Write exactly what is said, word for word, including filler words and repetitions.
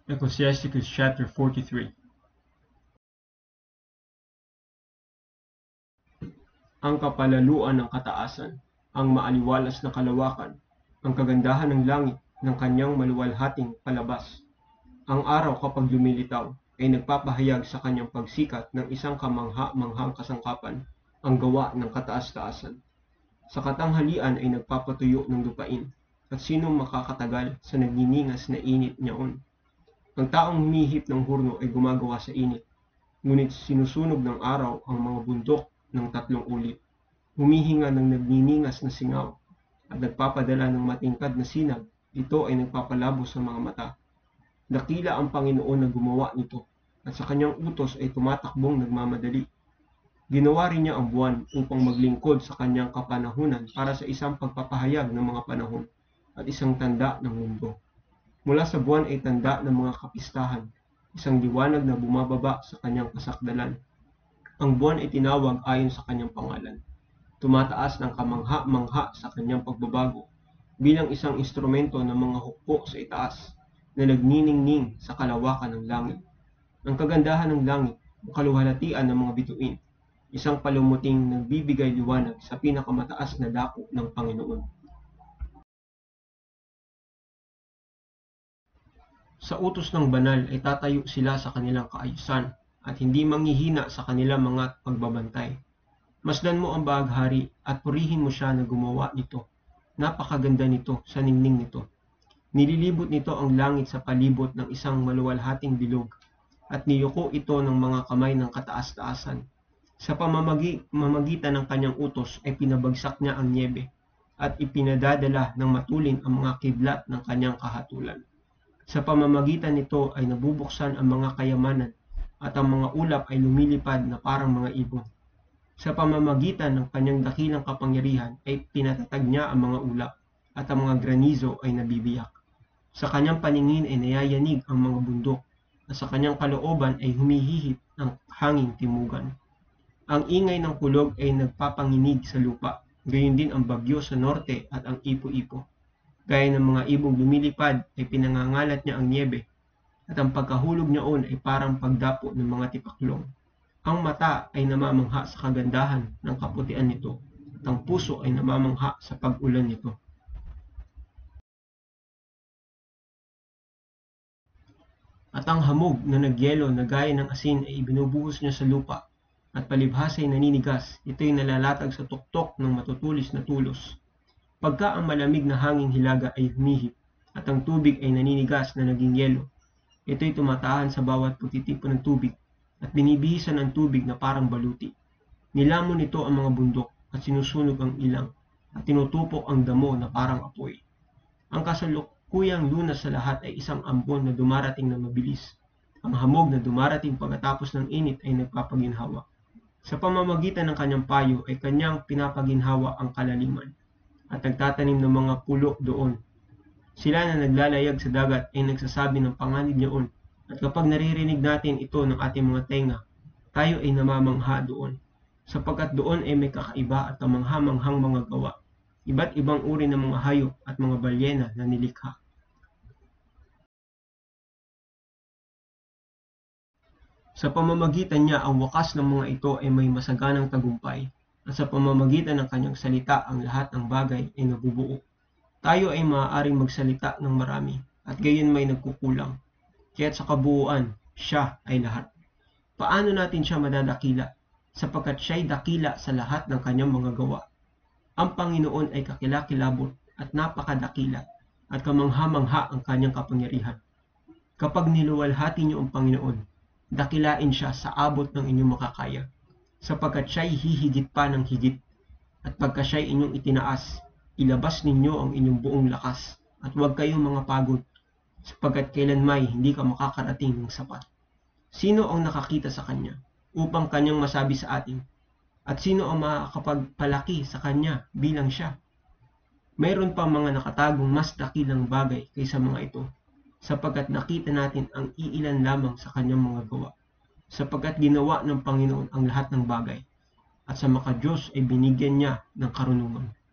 Ecclesiasticus chapter forty-three. Ang kapalaluan ng kataasan, ang maaliwalas na kalawakan, ang kagandahan ng langit ng kanyang maluwalhating palabas. Ang araw kapag lumilitaw ay nagpapahayag sa kanyang pagsikat ng isang kamangha-manghang kasangkapan, ang gawa ng kataas-taasan. Sa katanghalian ay nagpapatuyo ng lupain, at sino makakatagal sa nagniningas na init niyaon? Ang taong humihip ng hurno ay gumagawa sa init, ngunit sinusunog ng araw ang mga bundok ng tatlong ulit. Humihinga ng nagniningas na singaw, at nagpapadala ng matingkad na sinag, ito ay nagpapalabo sa mga mata. Dakila ang Panginoon na gumawa nito, at sa kanyang utos ay tumatakbong nagmamadali. Ginawa rin niya ang buwan upang maglingkod sa kanyang kapanahunan para sa isang pagpapahayag ng mga panahon at isang tanda ng mundo. Mula sa buwan ay tanda ng mga kapistahan, isang liwanag na bumababa sa kanyang kasakdalan. Ang buwan ay tinawag ayon sa kanyang pangalan. Tumataas ng kamangha-mangha sa kanyang pagbabago, bilang isang instrumento ng mga hukbo sa itaas na nagniningning sa kalawakan ng langit. Ang kagandahan ng langit, ang kaluwalhatian ng mga bituin, isang palumuting nagbibigay liwanag sa pinakamataas na dako ng Panginoon. Sa utos ng banal ay tatayo sila sa kanilang kaayusan at hindi manghihina sa kanilang mga pagbabantay. Masdan mo ang bahaghari at purihin mo siya na gumawa nito. Napakaganda nito sa ningning nito. Nililibot nito ang langit sa palibot ng isang maluwalhating bilog at niyuko ito ng mga kamay ng kataas-taasan. Sa pamamagitan ng kanyang utos ay pinabagsak niya ang niebe at ipinadadala ng matulin ang mga kidlat ng kanyang kahatulan. Sa pamamagitan nito ay nabubuksan ang mga kayamanan at ang mga ulap ay lumilipad na parang mga ibon. Sa pamamagitan ng kanyang dakilang kapangyarihan ay pinatatag niya ang mga ulap at ang mga granizo ay nabibiyak. Sa kanyang paningin ay nayayanig ang mga bundok at sa kanyang kalooban ay humihihip ang hanging timugan. Ang ingay ng kulog ay nagpapanginig sa lupa, gayon din ang bagyo sa norte at ang ipo-ipo. Gaya ng mga ibong lumilipad ay pinangangalat niya ang niebe at ang pagkahulog niyaon ay parang pagdapo ng mga tipaklong. Ang mata ay namamangha sa kagandahan ng kaputian nito at ang puso ay namamangha sa pag-ulan nito. At ang hamog na nagyelo na gaya ng asin ay ibinubuhos niya sa lupa at palibhas ay naninigas, ito'y nalalatag sa tuktok ng matutulis na tulos. Pagka ang malamig na hanging hilaga ay humihip at ang tubig ay naninigas na naging yelo, ito'y tumatahan sa bawat pagtitipon ng tubig at binibihisan ang tubig na parang baluti. Nilamon nito ang mga bundok at sinusunog ang ilang at tinutupok ang damo na parang apoy. Ang kasalukuyang lunas sa lahat ay isang ambon na dumarating na mabilis. Ang hamog na dumarating pagkatapos ng init ay nagpapaginhawa. Sa pamamagitan ng kanyang payo ay kanyang pinapaginhawa ang kalaliman at nagtatanim ng mga pulo doon. Sila na naglalayag sa dagat ay nagsasabi ng panganib niyaon, at kapag naririnig natin ito ng ating mga tenga, tayo ay namamangha doon, sapagkat doon ay may kakaiba at kamangha-manghang mga gawa, iba't ibang uri ng mga hayop at mga balyena na nilikha. Sa pamamagitan niya ang wakas ng mga ito ay may masaganang tagumpay, at sa pamamagitan ng kanyang salita ang lahat ng bagay ay nabubuo. Tayo ay maaaring magsalita ng marami, at gayon may nagkukulang. Kaya't sa kabuuan, siya ay lahat. Paano natin siya madadakila? Sapagkat siya'y dakila sa lahat ng kanyang mga gawa. Ang Panginoon ay kakilakilabot at napakadakila, at kamangha-mangha ang kanyang kapangyarihan. Kapag niluwalhati niyo ang Panginoon, dakilain siya sa abot ng inyong makakaya, sapagkat siya'y hihigit pa ng higit, at pagka siya'y inyong itinaas, ilabas ninyo ang inyong buong lakas, at huwag kayong mga pagod, sapagkat kailanmay hindi ka makakarating ng sapat. Sino ang nakakita sa kanya upang kanyang masabi sa atin? At sino ang makakapagpalaki sa kanya bilang siya? Mayroon pang mga nakatagong mas dakilang bagay kaysa mga ito, sapagkat nakita natin ang iilan lamang sa kanyang mga gawa, sapagkat ginawa ng Panginoon ang lahat ng bagay, at sa maka-Diyos ay binigyan niya ng karunungan.